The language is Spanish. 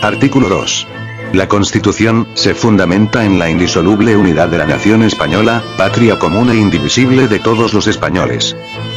Artículo 2. La Constitución se fundamenta en la indisoluble unidad de la nación española, patria común e indivisible de todos los españoles.